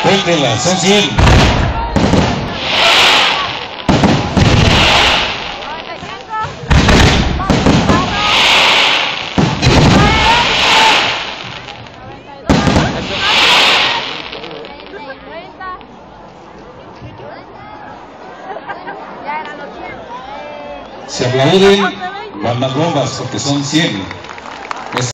Cuéntenla, son 100. Se aplauden, van más bombas porque son 100.